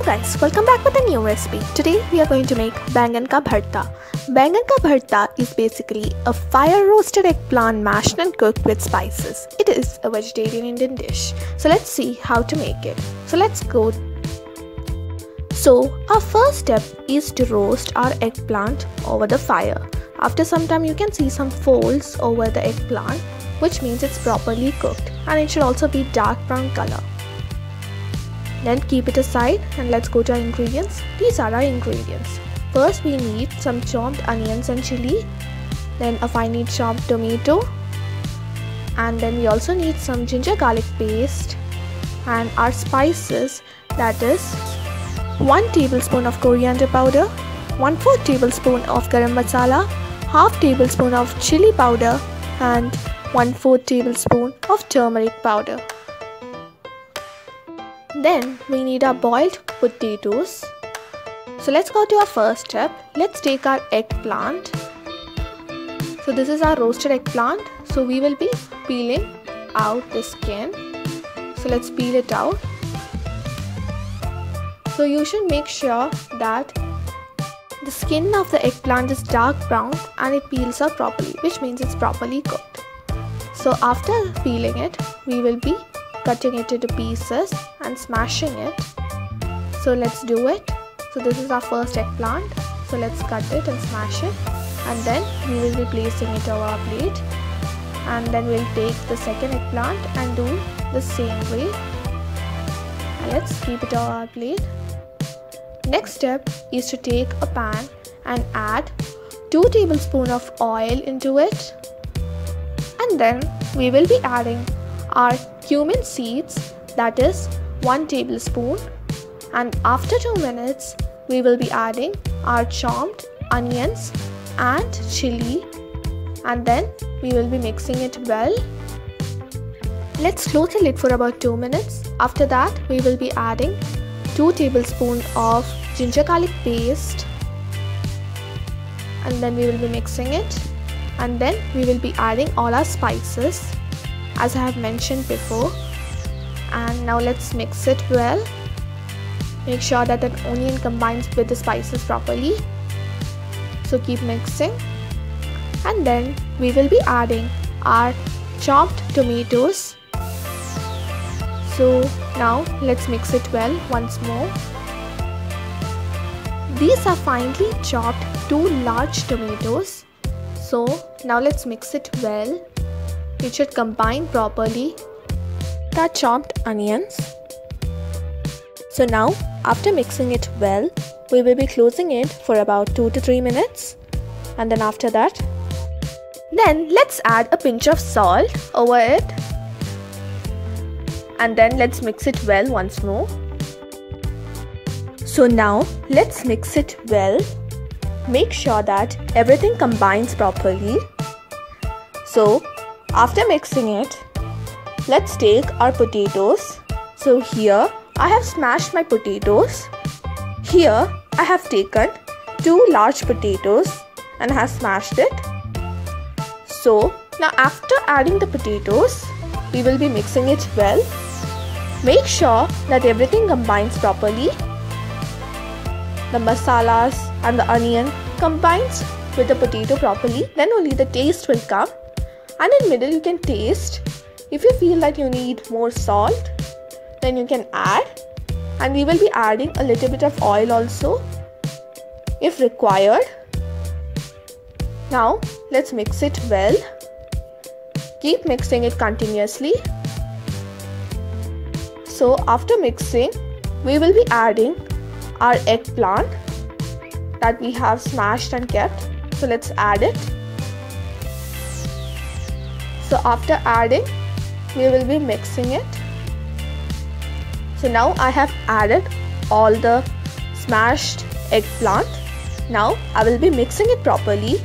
guys, welcome back with a new recipe. Today we are going to make Bangan ka bharta. Bangan ka bharta is basically a fire roasted eggplant mashed and cooked with spices. It is a vegetarian Indian dish. So let's see how to make it. So let's go. So our first step is to roast our eggplant over the fire. After some time you can see some folds over the eggplant, which means it's properly cooked, and it should also be dark brown color. Then keep it aside and let's go to our ingredients. These are our ingredients. First we need some chopped onions and chili, then a finely chopped tomato, and then we also need some ginger garlic paste and our spices, that is 1 tablespoon of coriander powder, 1/4 tablespoon of garam masala, 1/2 tablespoon of chili powder and 1/4 tablespoon of turmeric powder. Then we need our boiled potatoes. So let's go to our first step. Let's take our eggplant. So this is our roasted eggplant. So we will be peeling out the skin. So let's peel it out. So you should make sure that the skin of the eggplant is dark brown and it peels out properly, which means it's properly cooked. So after peeling it, we will be cutting it into pieces and smashing it. So let's do it. So this is our first eggplant. So let's cut it and smash it, and then we will be placing it over our plate, and then we'll take the second eggplant and do the same way, and let's keep it over our plate. Next step is to take a pan and add 2 tablespoons of oil into it, and then we will be adding our cumin seeds, that is 1 tablespoon, and after 2 minutes we will be adding our chopped onions and chili, and then we will be mixing it well. Let's close the lid for about 2 minutes. After that we will be adding 2 tablespoons of ginger garlic paste, and then we will be mixing it, and then we will be adding all our spices as I have mentioned before. And now let's mix it well. Make sure that the onion combines with the spices properly. So keep mixing, and then we will be adding our chopped tomatoes. So now let's mix it well once more. These are finely chopped 2 large tomatoes. So now let's mix it well. It should combine properly with our chopped onions. So now after mixing it well, we will be closing it for about 2 to 3 minutes, and then after that, then let's add a pinch of salt over it, and then let's mix it well once more. So now let's mix it well. Make sure that everything combines properly. So after mixing it, let's take our potatoes. So here I have smashed my potatoes. Here I have taken 2 large potatoes and have smashed it. So now after adding the potatoes, we will be mixing it well. Make sure that everything combines properly. The masalas and the onion combines with the potato properly, then only the taste will come. And in middle you can taste. If you feel that you need more salt, then you can add, and we will be adding a little bit of oil also if required. Now let's mix it well. Keep mixing it continuously. So after mixing, we will be adding our eggplant that we have smashed and kept. So let's add it. So after adding, we will be mixing it. So now I have added all the smashed eggplant. Now I will be mixing it properly.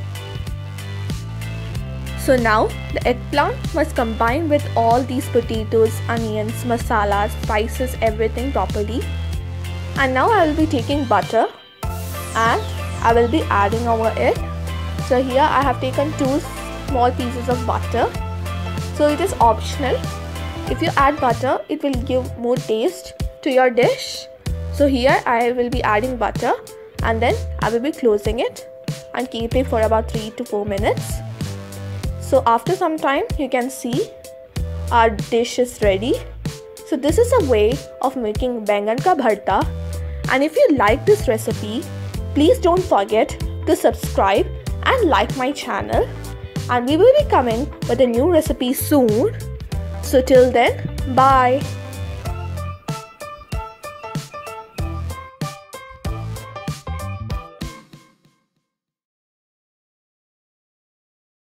So now the eggplant must combine with all these potatoes, onions, masalas, spices, everything properly. And now I will be taking butter and I will be adding over it. So here I have taken 2 small pieces of butter. So it is optional. If you add butter, it will give more taste to your dish. So here I will be adding butter and then I will be closing it and keep it for about 3 to 4 minutes. So after some time you can see our dish is ready. So this is a way of making बैंगन का भरता. And if you like this recipe, please don't forget to subscribe and like my channel. And we will be coming with a new recipe soon. So till then, bye.